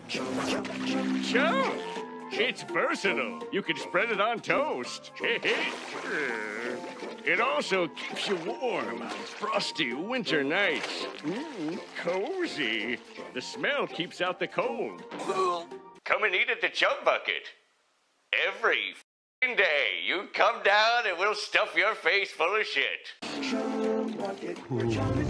Chum! It's versatile. You can spread it on toast. It also keeps you warm on frosty winter nights. Cozy. The smell keeps out the cold. Come and eat at the Chum Bucket. Every day. You come down and we'll stuff your face full of shit.